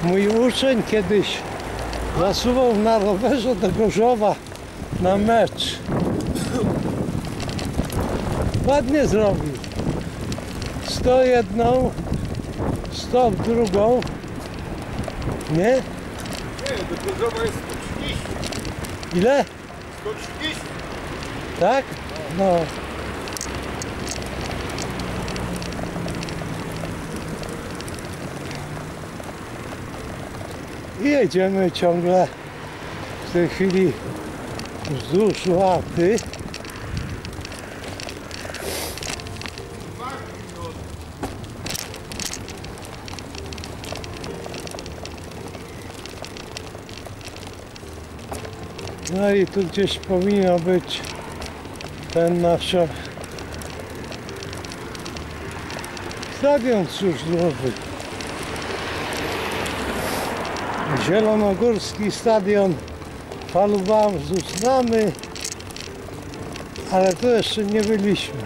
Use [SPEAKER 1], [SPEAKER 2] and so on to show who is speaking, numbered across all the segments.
[SPEAKER 1] Mój uczeń kiedyś zasuwał na rowerze do Gorzowa na mecz. Ładnie zrobił. 101, 102. Nie?
[SPEAKER 2] Nie, do Gorzowa jest 130.
[SPEAKER 1] Ile?
[SPEAKER 2] 130.
[SPEAKER 1] Tak? No. I jedziemy ciągle w tej chwili wzdłuż Łapy. No i tu gdzieś powinno być ten nasz stadion żużlowy. Zielonogórski stadion Falubamzu znamy, ale tu jeszcze nie byliśmy.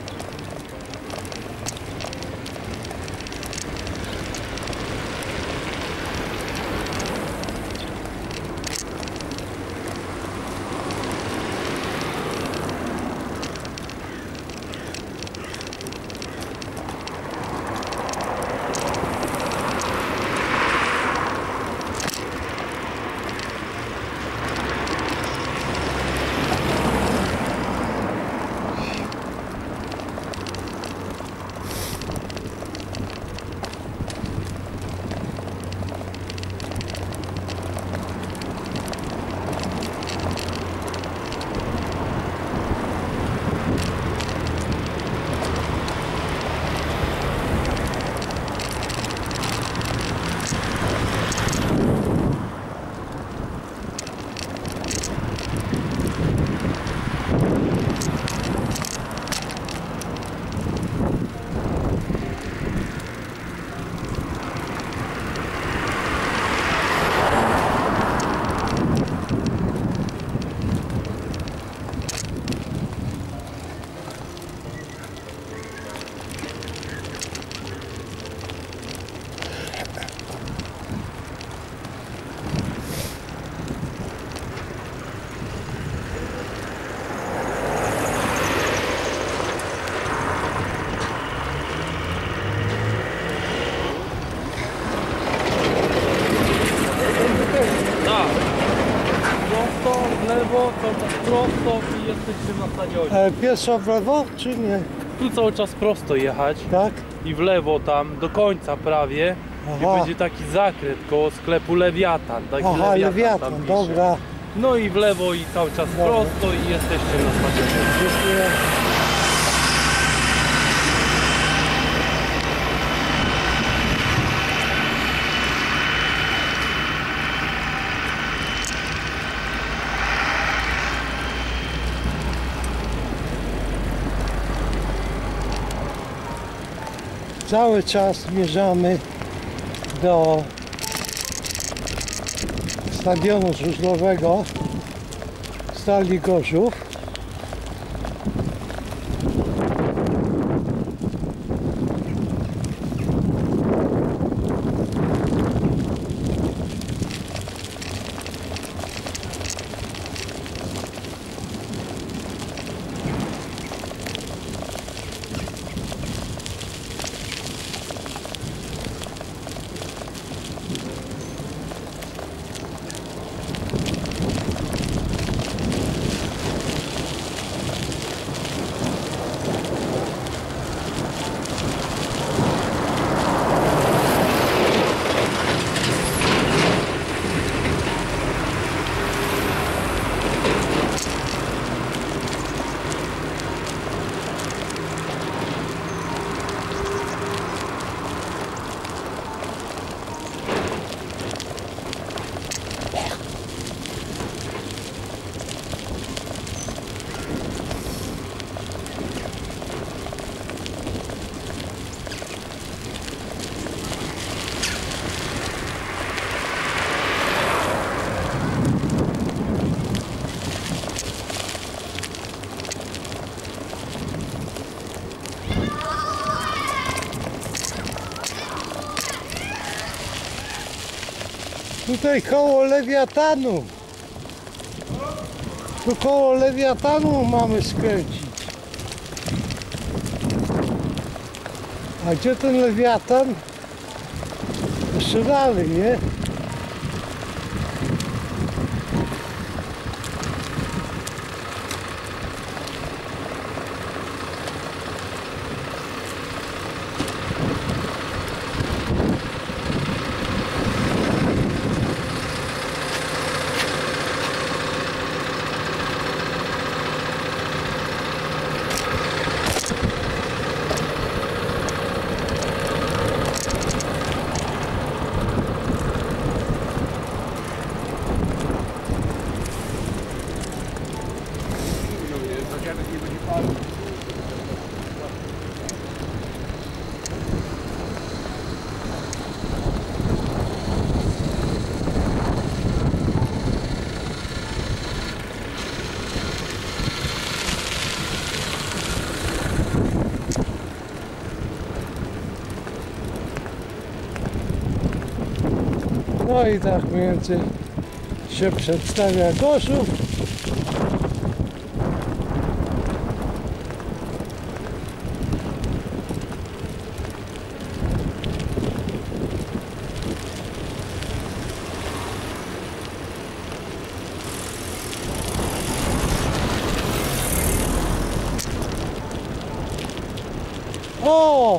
[SPEAKER 3] Lewo, cały czas prosto i jesteśmy na stadionie.
[SPEAKER 1] Pieszo w lewo, czy nie?
[SPEAKER 3] Tu cały czas prosto jechać
[SPEAKER 1] Tak?
[SPEAKER 3] i w lewo tam do końca prawie. I
[SPEAKER 1] Aha.
[SPEAKER 3] będzie taki zakręt koło sklepu Lewiatan. Taki
[SPEAKER 1] Aha,
[SPEAKER 3] tam
[SPEAKER 1] Lewiatan,
[SPEAKER 3] pisze.
[SPEAKER 1] dobra.
[SPEAKER 3] No i w lewo i cały czas
[SPEAKER 1] Dobra.
[SPEAKER 3] prosto i jesteście na stadionie.
[SPEAKER 1] Dziękuję. Cały czas zmierzamy do stadionu żużlowego Stali Gorzów. Tutaj koło Lewiatanu. Tu koło Lewiatanu mamy skręcić. A gdzie ten Lewiatan? Jeszcze dalej, nie? No i tak mniej więcej się przedstawia Gorzów. O!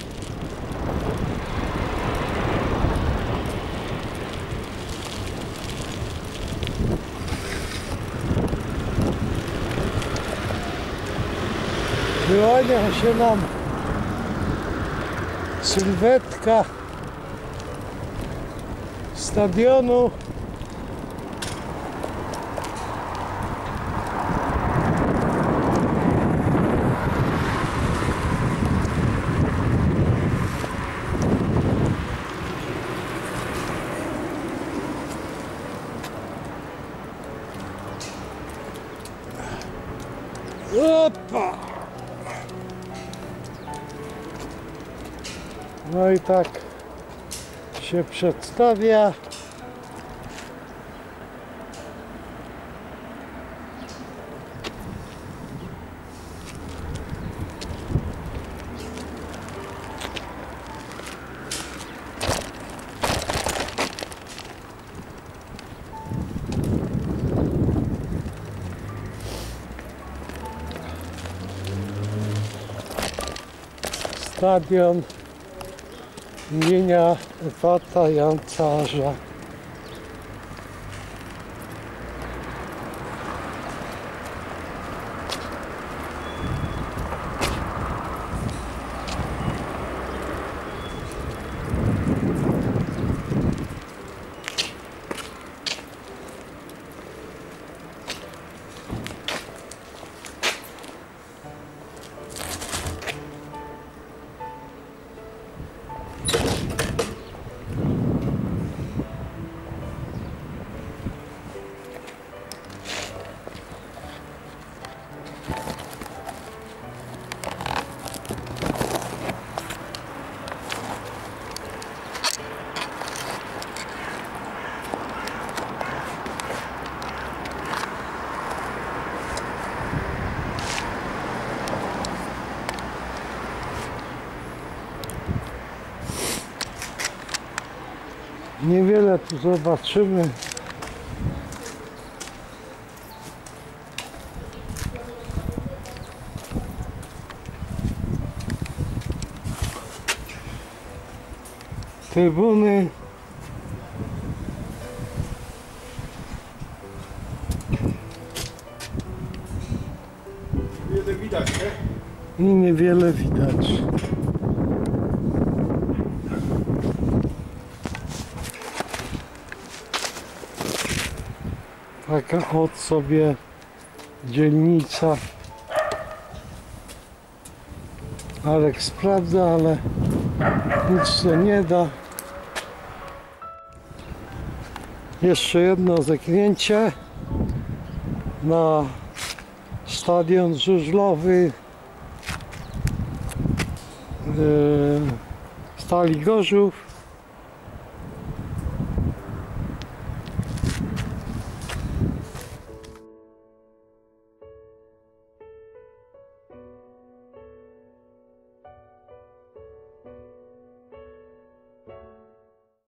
[SPEAKER 1] Wyłania się nam sylwetka stadionu. Opa! No i tak się przedstawia. Stadion imienia Efata Jancarza. Niewiele tu zobaczymy. Trybuny.
[SPEAKER 2] Wiele widać, nie?
[SPEAKER 1] I niewiele widać. Taka od sobie dzielnica. Alek sprawdza, ale nic to nie da. Jeszcze jedno zakręcie na stadion żużlowy Stali Gorzów.